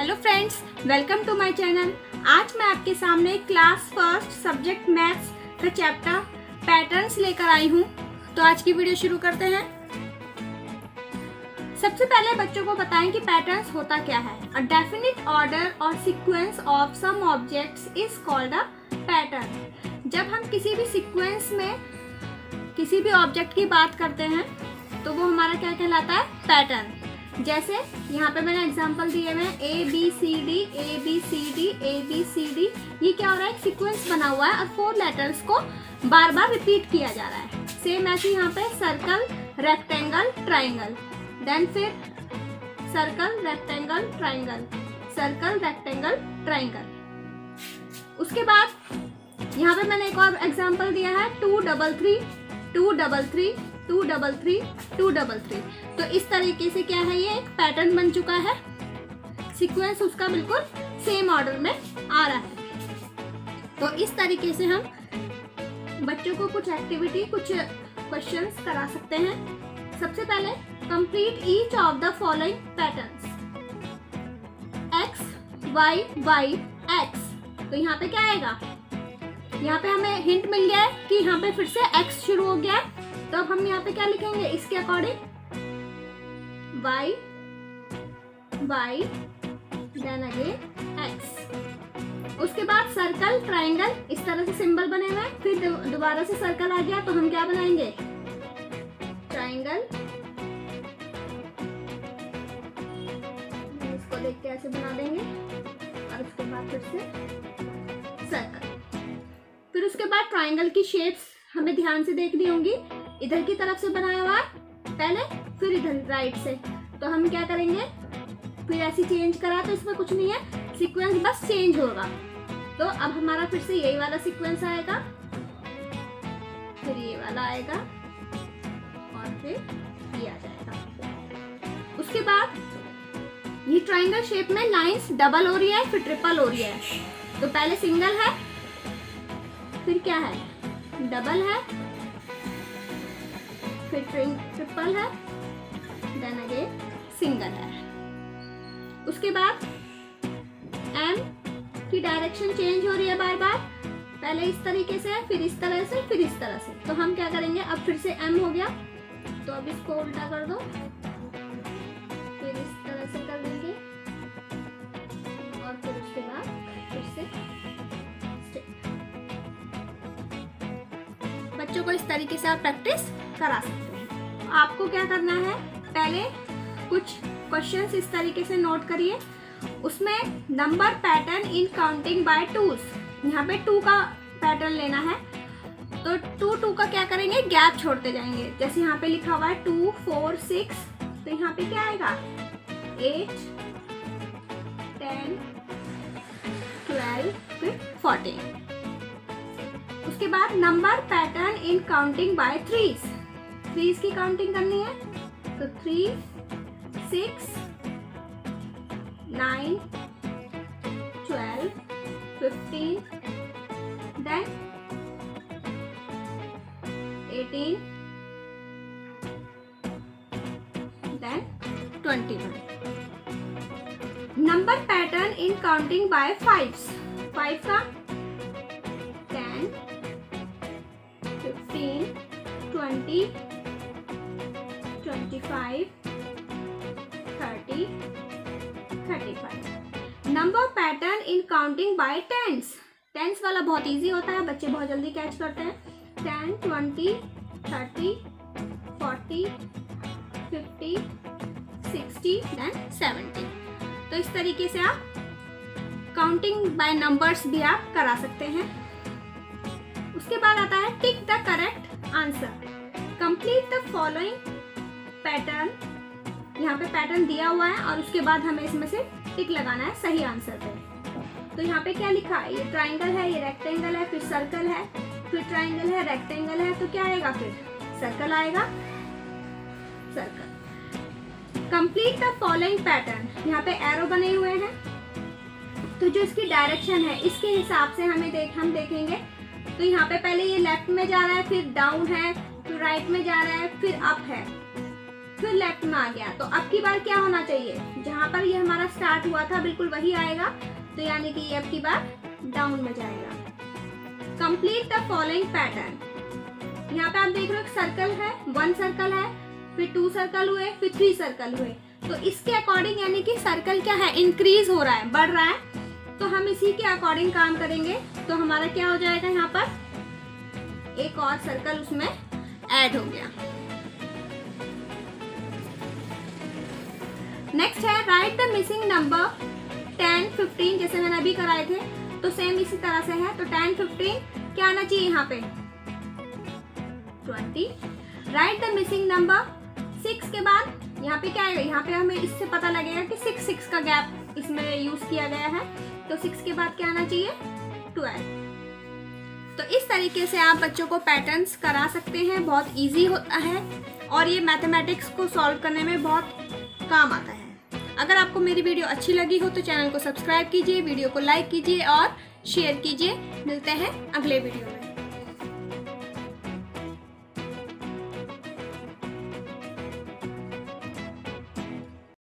Hello friends, welcome to my channel. आज मैं आपके सामने क्लास फर्स्ट सब्जेक्ट मैथ्स का चैप्टर पैटर्न्स लेकर आई हूँ। तो आज की वीडियो शुरू करते हैं। सबसे पहले बच्चों को बताएं कि पैटर्न्स होता क्या है। अ डेफिनिट ऑर्डर और sequence of some objects is called a pattern. जब हम किसी भी सीक्वेंस में किसी भी ऑब्जेक्ट की बात करते हैं तो वो हमारा क्या कहलाता है, पैटर्न। जैसे यहाँ पे मैंने एग्जांपल दिए हुए हैं A B C D A B C D A B C D. ये क्या हो रहा है, एक सीक्वेंस बना हुआ है और 4 लेटर्स को बार बार रिपीट किया जा रहा है। सेम ऐसे यहाँ पे सर्कल रेक्टेंगल ट्राइंगल, देन फिर circle rectangle triangle, circle rectangle triangle. उसके बाद यहाँ पे मैंने एक और एग्जांपल दिया है 2 3 3 2 3 3 2 3 3 2 3 3। तो इस तरीके से क्या है, ये एक पैटर्न बन चुका है। सीक्वेंस उसका बिल्कुल सेम ऑर्डर में आ रहा है। तो इस तरीके से हम बच्चों को कुछ एक्टिविटी, कुछ क्वेश्चंस करा सकते हैं। सबसे पहले complete each of the following patterns. X Y Y X. तो यहाँ पे क्या आएगा, यहाँ पे हमें हिंट मिल गया है कि यहाँ पे फिर से x शुरू हो गया है। तो अब हम यहाँ पे क्या लिखेंगे इसके according, y y then again x। उसके बाद सर्कल ट्राइंगल, इस तरह से सिंबल बने हुए हैं। फिर दोबारा से सर्कल आ गया तो हम क्या बनाएंगे, ट्राइंगल। इसको देख के ऐसे बना देंगे और उसके बाद फिर से सर्कल। फिर उसके बाद ट्राइंगल की शेप्स हमें ध्यान से देखनी होंगी। इधर की तरफ से बनाया हुआ है पहले, फिर इधर राइट से। तो हम क्या करेंगे, फिर ऐसे चेंज करा तो इसमें कुछ नहीं है, सीक्वेंस बस चेंज होगा। तो अब हमारा फिर से यही वाला सीक्वेंस आएगा, फिर ये वाला आएगा और फिर ये आ जाएगा। उसके बाद ये ट्राइंगल शेप में लाइंस डबल हो रही है, फिर ट्रिपल हो रही है। तो पहले सिंगल है, फिर क्या है, डबल है, फिर ट्रिपल है, देन अगेन सिंगल है। उसके बाद एम की डायरेक्शन चेंज हो रही है बार बार, पहले इस तरीके से, फिर इस तरह से, फिर इस तरह से। तो हम क्या करेंगे, अब फिर से एम हो गया तो अब इसको उल्टा कर दो, फिर इस तरह से कर देंगे और फिर उसके बाद फिर से। बच्चों को इस तरीके से आप प्रैक्टिस करा सकते हैं। आपको क्या करना है, पहले कुछ क्वेश्चंस इस तरीके से नोट करिए। उसमें number pattern in counting by twos, यहाँ पे 2 का पैटर्न लेना है। तो 2 का क्या करेंगे, गैप छोड़ते जाएंगे। जैसे यहाँ पे लिखा हुआ है 2 4 6, तो यहाँ पे क्या आएगा 8 10 12 फिर 14। उसके बाद number pattern in counting by threes, threes की काउंटिंग करनी है। तो 3 6 9 12 15 then 18 then 21। Number pattern in counting by fives, 5 का 10 15 20 25 30 35। Number pattern in counting by tens, tens वाला बहुत इजी होता है, बच्चे बहुत जल्दी कैच करते हैं। 10 20 30 40 50 60 देन 70। तो इस तरीके से आप काउंटिंग बाय नंबर्स भी आप करा सकते हैं। उसके बाद आता है tick the correct answer. Complete the following pattern, यहाँ पे पैटर्न दिया हुआ है और उसके बाद हमें इसमें से टिक लगाना है सही आंसर पे। तो यहाँ पे क्या लिखा है, ये ट्राइंगल है, ये रेक्टेंगल है, फिर सर्कल है, फिर ट्राइंगल है, रेक्टेंगल है, तो क्या आएगा, फिर सर्कल आएगा, circle. Complete the following pattern, यहाँ पे एरो बने हुए हैं, तो जो इसकी डायरेक्शन है इसके हिसाब से हम देखेंगे। तो यहाँ पे पहले ये लेफ्ट में जा रहा है, फिर डाउन है, फिर राइट में जा रहा है, फिर अप है। फिर लेफ्ट में आ गया, तो अब की बार क्या होना चाहिए, जहाँ पर ये हमारा स्टार्ट हुआ था बिल्कुल वही आएगा, तो यानी कि ये अब की बार डाउन में जाएगा। Complete the following pattern. यहाँ पे आप देख रहे हो एक सर्कल है, 1 सर्कल है, फिर 2 सर्कल हुए, फिर 3 सर्कल हुए, तो इसके अकॉर्डिंग यानी कि सर्कल क्या है, इंक्रीज हो रहा है, बढ़ रहा है, तो हम इसी के अकॉर्डिंग काम करेंगे। तो हमारा क्या हो जाएगा, यहाँ पर एक और सर्कल उसमें ऐड हो गया। नेक्स्ट है राइट द मिसिंग नंबर 10, 15, जैसे मैंने अभी कराए थे, तो सेम इसी तरह से है। तो 10, 15 क्या आना चाहिए यहाँ पे, 20। राइट द मिसिंग नंबर 6 के बाद यहाँ पे क्या आएगा, यहाँ पे हमें इससे पता लगेगा कि 6 का गैप इसमें यूज किया गया है, तो 6 के बाद क्या आना चाहिए, 12। तो इस तरीके से आप बच्चों को पैटर्न्स करा सकते हैं, बहुत इजी होता है और ये मैथमेटिक्स को सॉल्व करने में बहुत काम आता है। अगर आपको मेरी वीडियो अच्छी लगी हो तो चैनल को सब्सक्राइब कीजिए, वीडियो को लाइक कीजिए और शेयर कीजिए। मिलते हैं अगले वीडियो में।